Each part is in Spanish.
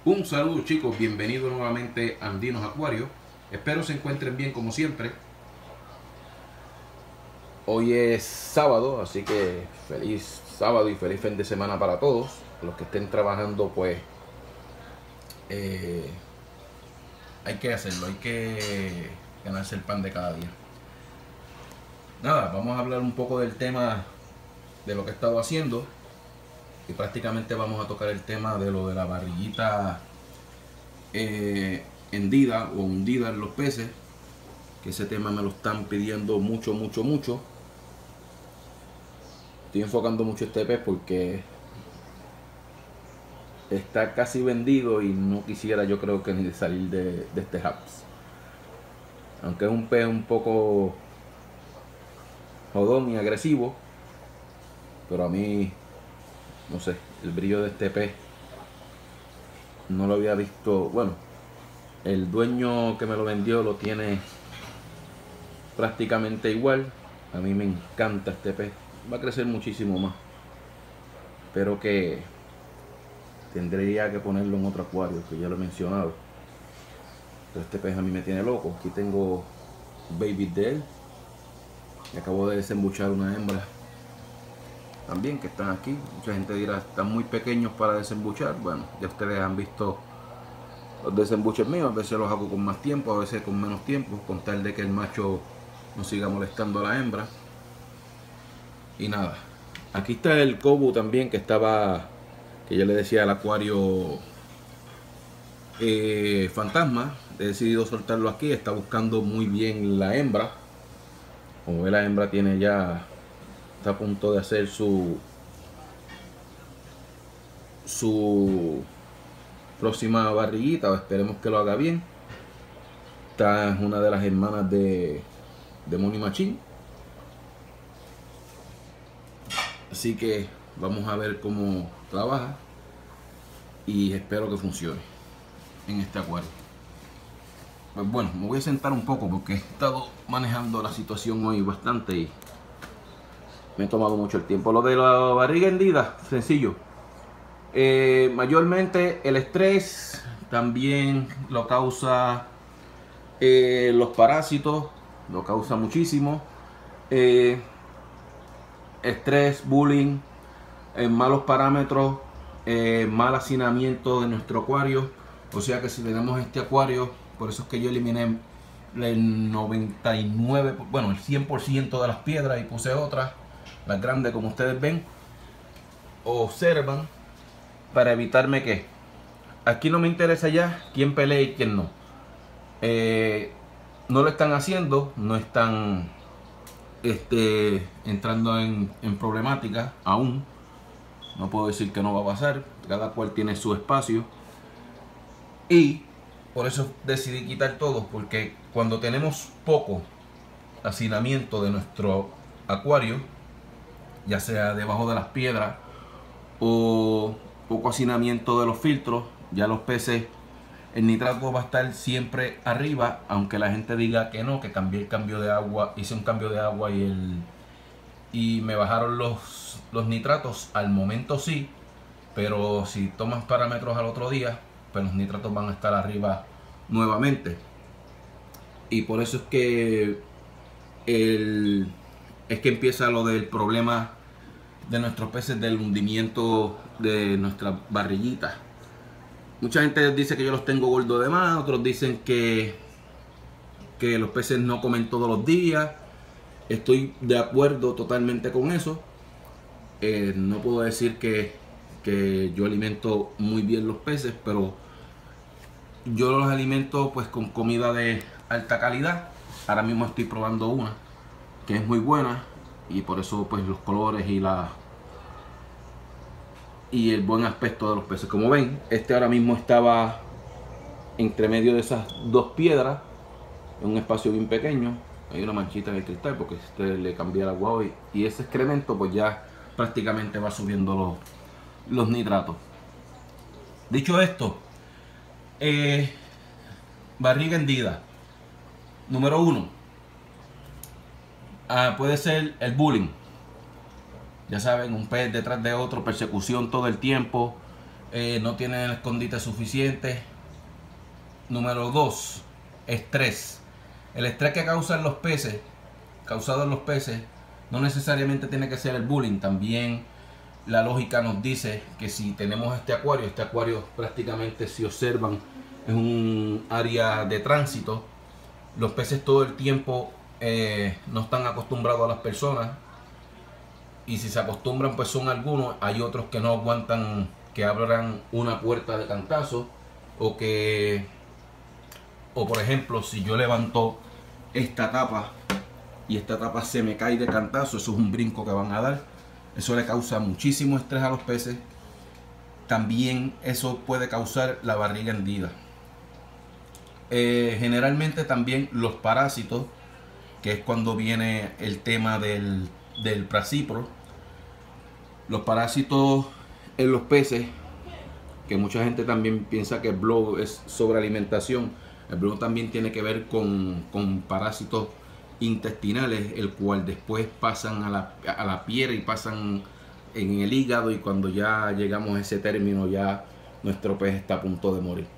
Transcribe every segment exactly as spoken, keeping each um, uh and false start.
Un saludo, chicos, bienvenidos nuevamente a Andinos Acuarios. Espero se encuentren bien como siempre. Hoy es sábado, así que feliz sábado y feliz fin de semana para todos. Los que estén trabajando, pues eh, hay que hacerlo, hay que ganarse el pan de cada día. Nada, vamos a hablar un poco del tema de lo que he estado haciendo. Y prácticamente vamos a tocar el tema de lo de la barriguita eh, hendida o hundida en los peces, que ese tema me lo están pidiendo mucho, mucho, mucho. Estoy enfocando mucho este pez porque está casi vendido y no quisiera, yo creo que ni de salir de, de este Haps. Aunque es un pez un poco jodón y agresivo, pero a mí, no sé, el brillo de este pez no lo había visto. Bueno, el dueño que me lo vendió lo tiene prácticamente igual. A mí me encanta este pez, va a crecer muchísimo más, pero que tendría que ponerlo en otro acuario, que ya lo he mencionado. Pero este pez a mí me tiene loco. Aquí tengo baby de él y acabo de desembuchar una hembra también que están aquí. Mucha gente dirá, están muy pequeños para desembuchar. Bueno, ya ustedes han visto los desembuches míos. A veces los hago con más tiempo, a veces con menos tiempo, con tal de que el macho no siga molestando a la hembra. Y nada, aquí está el cobu también, que estaba, que yo le decía al acuario eh, fantasma. He decidido soltarlo aquí. Está buscando muy bien la hembra. Como ve, la hembra tiene ya, está a punto de hacer su su próxima barriguita, o esperemos que lo haga bien. Esta es una de las hermanas de, de Moni Machín, así que vamos a ver cómo trabaja y espero que funcione en este acuario. Pues bueno, me voy a sentar un poco porque he estado manejando la situación hoy bastante y me he tomado mucho el tiempo. Lo de la barriga hendida, sencillo. Eh, mayormente el estrés, también lo causa eh, los parásitos, lo causa muchísimo. Eh, estrés, bullying, eh, malos parámetros, eh, mal hacinamiento de nuestro acuario. O sea que si tenemos este acuario, por eso es que yo eliminé el noventa y nueve, bueno, el cien por ciento de las piedras y puse otras, las grandes como ustedes ven, observan, para evitarme que aquí no me interesa ya quién pelee y quién no. Eh, no lo están haciendo, no están este, entrando en, en problemática aún. No puedo decir que no va a pasar, cada cual tiene su espacio. Y por eso decidí quitar todo, porque cuando tenemos poco hacinamiento de nuestro acuario, ya sea debajo de las piedras o poco hacinamiento de los filtros, ya los peces, el nitrato va a estar siempre arriba, aunque la gente diga que no, que cambié el cambio de agua, hice un cambio de agua y el y me bajaron los, los nitratos. Al momento sí, pero si tomas parámetros al otro día, pues los nitratos van a estar arriba nuevamente. Y por eso es que el, es que empieza lo del problema de nuestros peces, del hundimiento de nuestras barriguitas. Mucha gente dice que yo los tengo gordos de más, otros dicen que, que los peces no comen todos los días. Estoy de acuerdo totalmente con eso. Eh, no puedo decir que, que yo alimento muy bien los peces, pero yo los alimento pues con comida de alta calidad. Ahora mismo estoy probando una que es muy buena, y por eso pues los colores y la y el buen aspecto de los peces. Como ven, este ahora mismo estaba entre medio de esas dos piedras, en un espacio bien pequeño. Hay una manchita en el cristal porque este le cambié el agua hoy, y ese excremento pues ya prácticamente va subiendo los, los nitratos. Dicho esto, eh, barriga hendida, número uno, ah, puede ser el bullying. Ya saben, un pez detrás de otro, persecución todo el tiempo, eh, no tienen el escondite suficiente. Número dos, estrés. El estrés que causan los peces, causado en los peces, no necesariamente tiene que ser el bullying. También la lógica nos dice que si tenemos este acuario, este acuario prácticamente, si observan, es un área de tránsito. Los peces todo el tiempo eh, no están acostumbrados a las personas, y si se acostumbran pues son algunos. Hay otros que no aguantan que abran una puerta de cantazo, o que o por ejemplo, si yo levanto esta tapa y esta tapa se me cae de cantazo, eso es un brinco que van a dar. Eso le causa muchísimo estrés a los peces. También eso puede causar la barriga hendida. Eh, generalmente también los parásitos, que es cuando viene el tema del, del prasipro. Los parásitos en los peces, que mucha gente también piensa que el blog es sobre alimentación. El blog también tiene que ver con, con parásitos intestinales, el cual después pasan a la, a la piel y pasan en el hígado, y cuando ya llegamos a ese término ya nuestro pez está a punto de morir.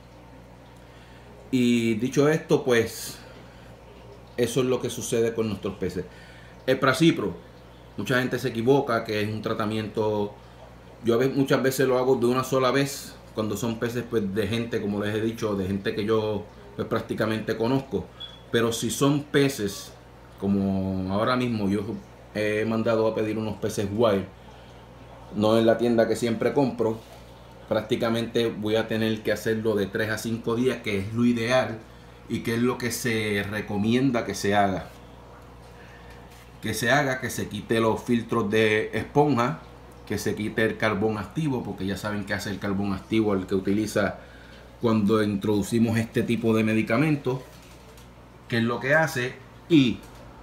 Y dicho esto, pues eso es lo que sucede con nuestros peces. El prasipro, mucha gente se equivoca que es un tratamiento. Yo a veces, muchas veces lo hago de una sola vez cuando son peces pues de gente, como les he dicho, de gente que yo pues prácticamente conozco. Pero si son peces como ahora mismo, yo he mandado a pedir unos peces wild, no en la tienda que siempre compro, prácticamente voy a tener que hacerlo de tres a cinco días, que es lo ideal y que es lo que se recomienda que se haga. Que se haga, que se quite los filtros de esponja, que se quite el carbón activo, porque ya saben que hace el carbón activo el que utiliza cuando introducimos este tipo de medicamentos, que es lo que hace. Y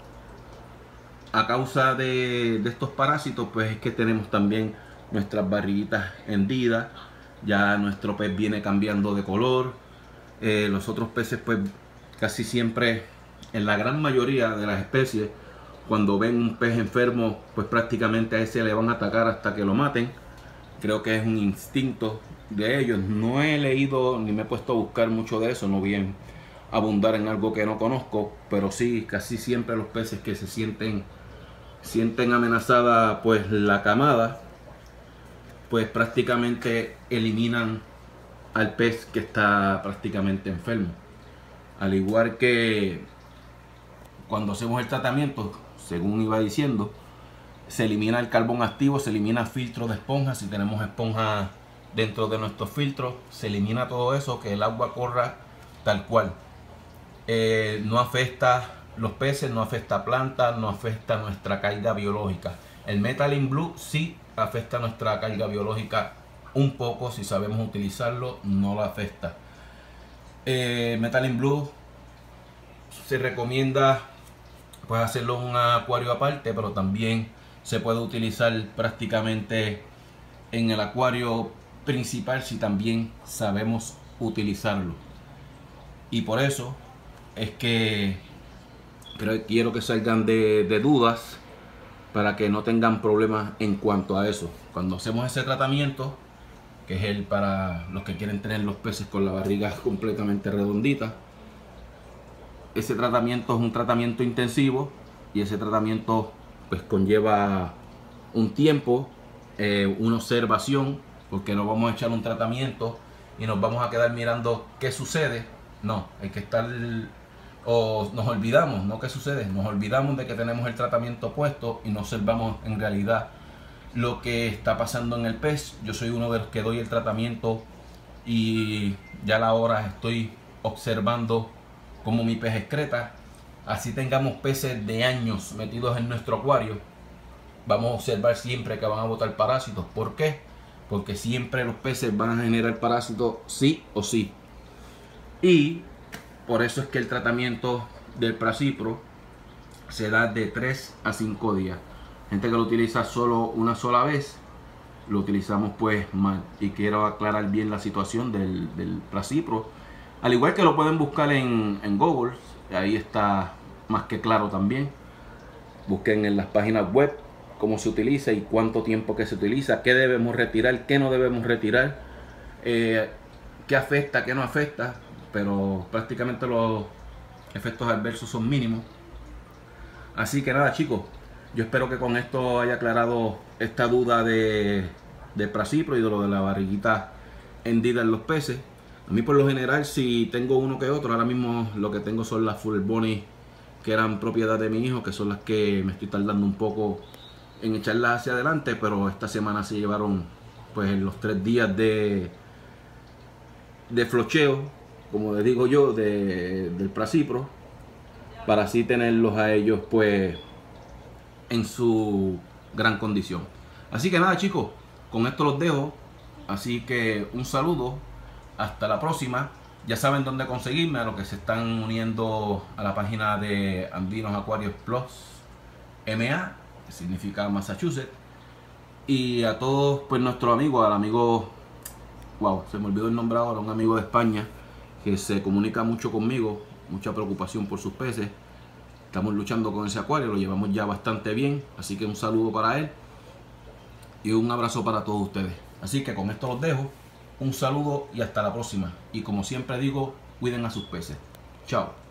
a causa de, de estos parásitos, pues es que tenemos también nuestras barriguitas hendidas, ya nuestro pez viene cambiando de color. Eh, los otros peces pues casi siempre, en la gran mayoría de las especies, cuando ven un pez enfermo pues prácticamente a ese le van a atacar hasta que lo maten. Creo que es un instinto de ellos. No he leído ni me he puesto a buscar mucho de eso, no bien abundar en algo que no conozco, pero sí, casi siempre los peces que se sienten sienten amenazada pues la camada, pues prácticamente eliminan al pez que está prácticamente enfermo. Al igual que cuando hacemos el tratamiento, según iba diciendo, se elimina el carbón activo, se elimina filtro de esponja. Si tenemos esponja dentro de nuestros filtros, se elimina todo eso, que el agua corra tal cual. Eh, no afecta los peces, no afecta plantas, no afecta nuestra carga biológica. El Methylene Blue sí afecta nuestra carga biológica un poco, si sabemos utilizarlo, no lo afecta. Eh, Methylene Blue se recomienda pues hacerlo en un acuario aparte, pero también se puede utilizar prácticamente en el acuario principal si también sabemos utilizarlo. Y por eso es que creo, quiero que salgan de, de dudas, para que no tengan problemas en cuanto a eso. Cuando hacemos ese tratamiento, que es el para los que quieren tener los peces con la barriga completamente redondita, ese tratamiento es un tratamiento intensivo, y ese tratamiento pues conlleva un tiempo, eh, una observación, porque no vamos a echar un tratamiento y nos vamos a quedar mirando qué sucede. No, hay que estar, o nos olvidamos, no qué sucede, nos olvidamos de que tenemos el tratamiento puesto y no observamos en realidad lo que está pasando en el pez. Yo soy uno de los que doy el tratamiento y ya a la hora estoy observando cómo mi pez excreta. Así tengamos peces de años metidos en nuestro acuario, vamos a observar siempre que van a botar parásitos. ¿Por qué? Porque siempre los peces van a generar parásitos sí o sí. Y por eso es que el tratamiento del prasipro se da de tres a cinco días. Gente que lo utiliza solo una sola vez, lo utilizamos pues mal. Y quiero aclarar bien la situación del, del prasipro. Al igual que lo pueden buscar en, en Google, ahí está más que claro también. Busquen en las páginas web cómo se utiliza y cuánto tiempo que se utiliza, qué debemos retirar, qué no debemos retirar. eh, qué afecta, qué no afecta, pero prácticamente los efectos adversos son mínimos. Así que nada, chicos, yo espero que con esto haya aclarado esta duda de, de Pracipro y de lo de la barriguita hendida en los peces. A mí por lo general, si tengo uno que otro, ahora mismo lo que tengo son las Full Bunny que eran propiedad de mi hijo, que son las que me estoy tardando un poco en echarlas hacia adelante, pero esta semana se llevaron pues los tres días de, de flocheo, como les digo yo, de, del Pracipro, para así tenerlos a ellos pues en su gran condición. Así que nada, chicos, con esto los dejo. Así que un saludo, hasta la próxima. Ya saben dónde conseguirme, a los que se están uniendo a la página de Andinos Aquarios Plus M A, que significa Massachusetts. Y a todos pues nuestros amigos, al amigo, wow, se me olvidó el nombre ahora, un amigo de España que se comunica mucho conmigo, mucha preocupación por sus peces. Estamos luchando con ese acuario, lo llevamos ya bastante bien, así que un saludo para él y un abrazo para todos ustedes. Así que con esto los dejo, un saludo y hasta la próxima. Y como siempre digo, cuiden a sus peces. Chao.